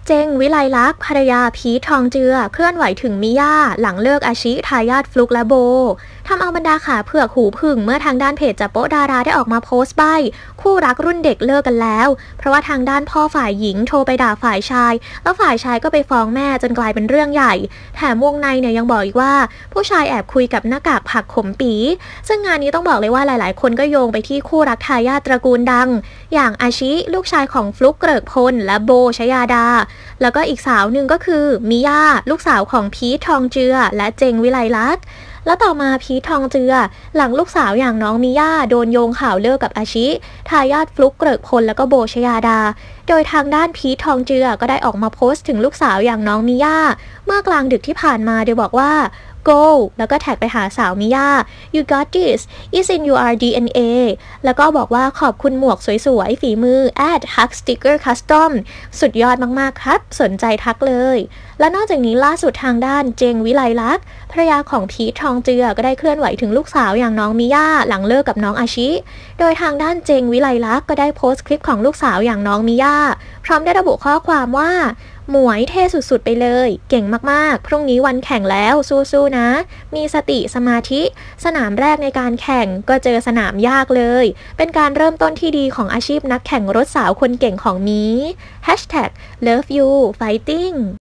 เจงวิไลลักษณ์ภรรยาพีททองเจือเคลื่อนไหวถึงมิย่าหลังเลิกอาชิทายาทฟลุกและโบทำเอาบรรดาขาเผือกหูผึ่งเมื่อทางด้านเพจจับโป๊ะดาราได้ออกมาโพสต์ใบ้คู่รักรุ่นเด็กเลิกกันแล้วเพราะว่าทางด้านพ่อฝ่ายหญิงโทรไปด่าฝ่ายชายแล้วฝ่ายชายก็ไปฟ้องแม่จนกลายเป็นเรื่องใหญ่แถมวงในเนี่ยยังบอกอีกว่าผู้ชายแอบคุยกับหน้ากากผักขมปีซึ่งงานนี้ต้องบอกเลยว่าหลายๆคนก็โยงไปที่คู่รักทายาทตระกูลดังอย่างอาชิลูกชายของฟลุกเกริกพลและโบชยาดาแล้วก็อีกสาวหนึ่งก็คือมิย่าลูกสาวของพีททองเจือและเจงวิไลลักษณ์แล้วต่อมาพีททองเจือหลังลูกสาวอย่างน้องมิย่าโดนโยงข่าวเลิกกับอาชิทายาทฟลุกเกริกพลแล้วก็โบชยาดาโดยทางด้านพีททองเจือก็ได้ออกมาโพสต์ถึงลูกสาวอย่างน้องมิย่าเมื่อกลางดึกที่ผ่านมาโดยบอกว่า go แล้วก็แท็กไปหาสาวมิย่า you got this is in your DNA แล้วก็บอกว่าขอบคุณหมวกสวยๆฝีมือ hug sticker custom สุดยอดมากๆครับสนใจทักเลยและนอกจากนี้ล่าสุดทางด้านเจงวิไลลักษณ์ภรรยาของพีททองเจือก็ได้เคลื่อนไหวถึงลูกสาวอย่างน้องมิย่าหลังเลิกกับน้องอาชิโดยทางด้านเจงวิไลลักษณ์ก็ได้โพสต์คลิปของลูกสาวอย่างน้องมิย่าพร้อมได้ระบุข้อความว่าหมวยเท่สุดๆไปเลยเก่งมากๆพรุ่งนี้วันแข่งแล้วสู้ๆนะมีสติสมาธิสนามแรกในการแข่งก็เจอสนามยากเลยเป็นการเริ่มต้นที่ดีของอาชีพนักแข่งรถสาวคนเก่งของมี #LoveYouFighting